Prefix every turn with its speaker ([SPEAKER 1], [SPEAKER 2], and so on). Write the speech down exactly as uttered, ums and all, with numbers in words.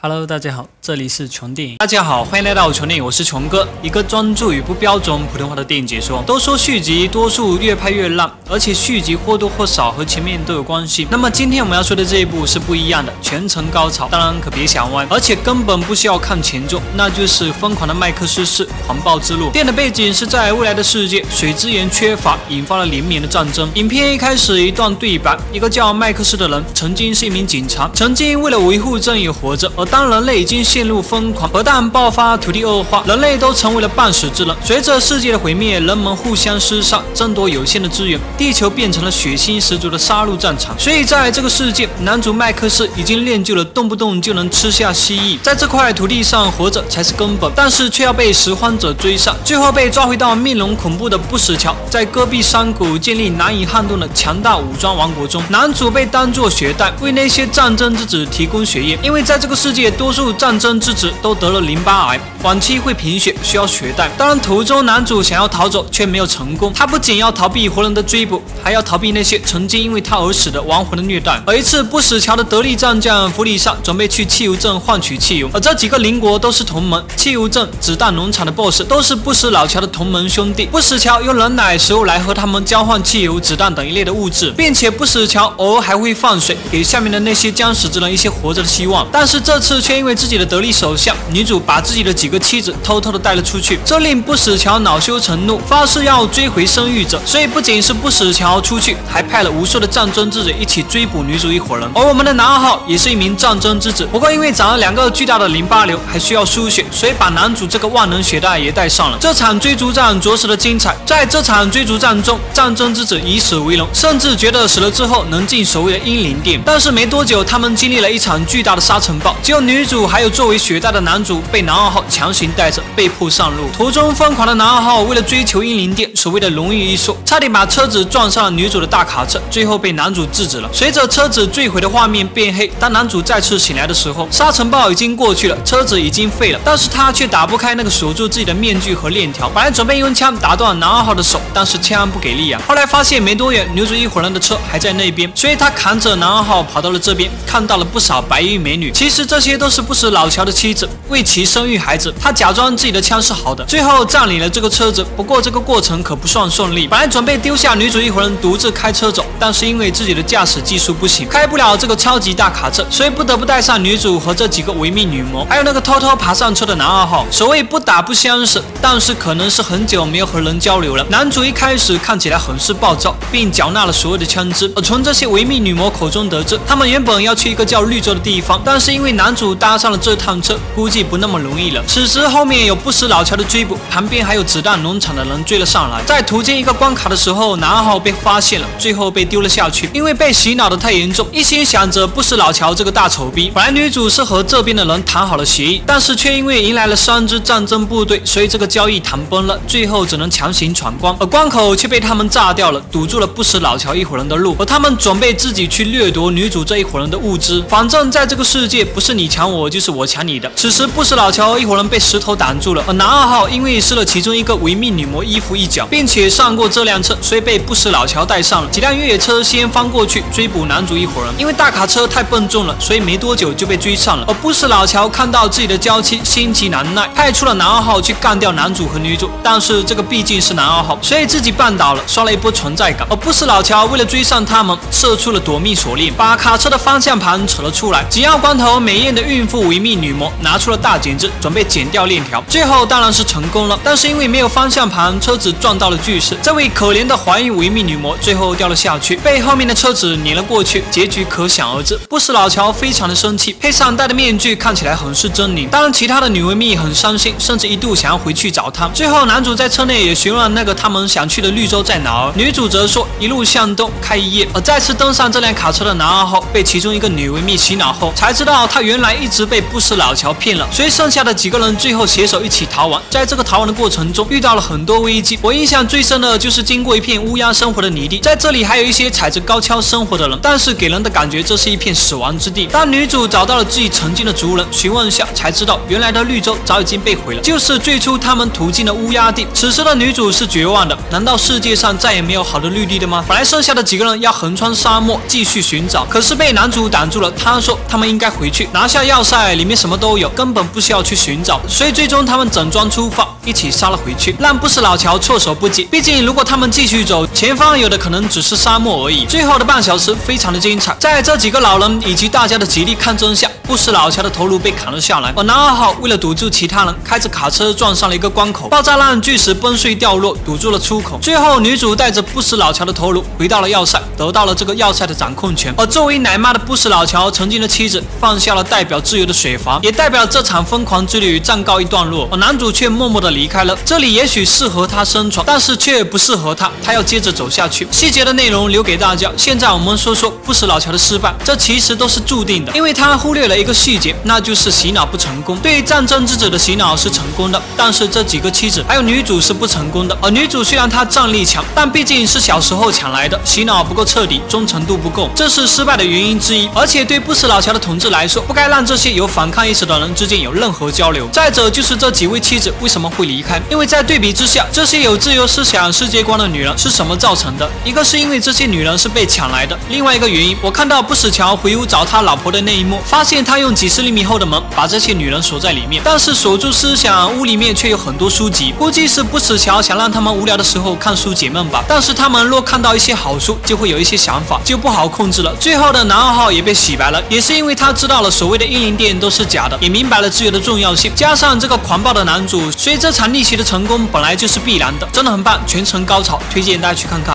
[SPEAKER 1] Hello， 大家好，这里是穷电影。大家好，欢迎来到穷电影，我是穷哥，一个专注于不标准普通话的电影解说。都说续集多数越拍越烂，而且续集或多或少和前面都有关系。那么今天我们要说的这一部是不一样的，全程高潮，当然可别想歪，而且根本不需要看前作，那就是《疯狂的麦克斯四：狂暴之路》。电影的背景是在未来的世界，水资源缺乏，引发了连绵的战争。影片一开始一段对白，一个叫麦克斯的人曾经是一名警察，曾经为了维护正义活着，而当人类已经陷入疯狂，核弹爆发，土地恶化，人类都成为了半死之人。随着世界的毁灭，人们互相厮杀，争夺有限的资源，地球变成了血腥十足的杀戮战场。所以在这个世界，男主麦克斯已经练就了动不动就能吃下蜥蜴，在这块土地上活着才是根本，但是却要被拾荒者追上，最后被抓回到面容恐怖的不死桥，在戈壁山谷建立难以撼动的强大武装王国中，男主被当作血袋，为那些战争之子提供血液，因为在这个世界多数战争之子都得了淋巴癌，晚期会贫血，需要血袋。当然，途中男主想要逃走，却没有成功。他不仅要逃避活人的追捕，还要逃避那些曾经因为他而死的亡魂的虐待。而一次不死桥的得力战将弗里萨准备去汽油镇换取汽油，而这几个邻国都是同盟。汽油镇、子弹农场的 boss 都是不死老乔的同盟兄弟。不死桥用人奶食物来和他们交换汽油、子弹等一类的物质，并且不死桥偶尔还会放水，给下面的那些将死之人一些活着的希望。但是这次却因为自己的得力手下女主把自己的几个妻子偷偷的带了出去，这令不死桥恼羞成怒，发誓要追回生育者。所以不仅是不死桥出去，还派了无数的战争之子一起追捕女主一伙人。而我们的男二号也是一名战争之子，不过因为长了两个巨大的淋巴瘤，还需要输血，所以把男主这个万能血袋也带上了。这场追逐战着实的精彩，在这场追逐战中，战争之子以死为荣，甚至觉得死了之后能进所谓的英灵殿。但是没多久，他们经历了一场巨大的沙尘暴，只有女主还有作为血袋的男主被男二号强行带着，被迫上路。途中疯狂的男二号为了追求英灵殿所谓的荣誉一说，差点把车子撞上了女主的大卡车，最后被男主制止了。随着车子坠毁的画面变黑，当男主再次醒来的时候，沙尘暴已经过去了，车子已经废了，但是他却打不开那个锁住自己的面具和链条。本来准备用枪打断男二号的手，但是枪不给力啊。后来发现没多远，女主一伙人的车还在那边，所以他扛着男二号跑到了这边，看到了不少白衣美女。其实这些都是不死老乔的妻子，为其生育孩子。他假装自己的枪是好的，最后占领了这个车子。不过这个过程可不算顺利，本来准备丢下女主一伙人独自开车走，但是因为自己的驾驶技术不行，开不了这个超级大卡车，所以不得不带上女主和这几个维密女魔，还有那个偷偷爬上车的男二号。所谓不打不相识，但是可能是很久没有和人交流了。男主一开始看起来很是暴躁，并缴纳了所有的枪支。而从这些维密女魔口中得知，他们原本要去一个叫绿洲的地方，但是因为男主搭上了这趟车，估计不那么容易了。此时后面有不死老乔的追捕，旁边还有子弹农场的人追了上来。在途经一个关卡的时候，男二号被发现了，最后被丢了下去。因为被洗脑的太严重，一心想着不死老乔这个大丑逼。本来女主是和这边的人谈好了协议，但是却因为迎来了三支战争部队，所以这个交易谈崩了，最后只能强行闯关。而关口却被他们炸掉了，堵住了不死老乔一伙人的路。而他们准备自己去掠夺女主这一伙人的物资，反正在这个世界不是你抢我就是我抢你的。此时不死老乔一伙人被石头挡住了，而男二号因为失了其中一个维密女魔衣服一角，并且上过这辆车，所以被不死老乔带上了。几辆越野车先翻过去追捕男主一伙人，因为大卡车太笨重了，所以没多久就被追上了。而不死老乔看到自己的娇妻心急难耐，派出了男二号去干掉男主和女主，但是这个毕竟是男二号，所以自己绊倒了，刷了一波存在感。而不死老乔为了追上他们，射出了夺命锁链，把卡车的方向盘扯了出来。紧要关头，美艳的孕妇维密女魔拿出了大剪子，准备剪掉链条，最后当然是成功了，但是因为没有方向盘，车子撞到了巨石。这位可怜的怀孕维密女魔最后掉了下去，被后面的车子碾了过去，结局可想而知。不死老乔非常的生气，配上戴的面具看起来很是狰狞。当然其他的女维密很伤心，甚至一度想要回去找他。最后男主在车内也询问那个他们想去的绿洲在哪儿，女主则说一路向东开一夜。而再次登上这辆卡车的男二号被其中一个女维密洗脑后，才知道他原来一直被不死老乔骗了，所以剩下的几个人最后携手一起逃亡。在这个逃亡的过程中遇到了很多危机，我印象最深的就是经过一片乌鸦生活的泥地，在这里还有一些踩着高跷生活的人，但是给人的感觉这是一片死亡之地。当女主找到了自己曾经的族人，询问下才知道原来的绿洲早已经被毁了，就是最初他们途经的乌鸦地。此时的女主是绝望的，难道世界上再也没有好的绿地的吗？本来剩下的几个人要横穿沙漠继续寻找，可是被男主挡住了。他说他们应该回去，拿下要塞里面什么都有，根本不需要去寻找，所以最终他们整装出发，一起杀了回去，让不死老乔措手不及。毕竟如果他们继续走，前方有的可能只是沙漠而已。最后的半小时非常的精彩，在这几个老人以及大家的极力抗争下，不死老乔的头颅被砍了下来，而男二号为了堵住其他人，开着卡车撞上了一个关口，爆炸让巨石崩碎掉落，堵住了出口。最后女主带着不死老乔的头颅回到了要塞，得到了这个要塞的掌控权。而作为奶妈的不死老乔曾经的妻子放下了代表自由的水阀，也代表这场疯狂之旅暂告一段落，而男主却默默的离开了。这里也许适合他生存，但是却不适合他，他要接着走下去。细节的内容留给大家。现在我们说说不死老乔的失败，这其实都是注定的，因为他忽略了一个细节，那就是洗脑不成功。对战争之子的洗脑是成功的，但是这几个妻子还有女主是不成功的。而女主虽然她战力强，但毕竟是小时候抢来的，洗脑不够彻底，忠诚度不够，这是失败的原因之一。而且对不死老乔的统治来说，不该让这些有反抗意识的人之间有任何交流。再者就是这几位妻子为什么会离开，因为在对比之下，这些有自由思想世界观的女人是什么造成的？一个是因为这些女人是被抢来的，另外一个原因，我看到不死乔回屋找他老婆的那一幕，发现他用几十厘米厚的门把这些女人锁在里面，但是锁住思想，屋里面却有很多书籍，估计是不死乔想让他们无聊的时候看书解闷吧。但是他们若看到一些好书，就会有一些想法，就不好控制了。最后的男二号也被洗白了，也是因为他知道了所谓的英灵殿都是假的，也明白了自由的重要性。加上这个狂暴的男主，所以这场逆袭的成功本来就是必然的，真的很棒，全程高潮，推荐大家去看看。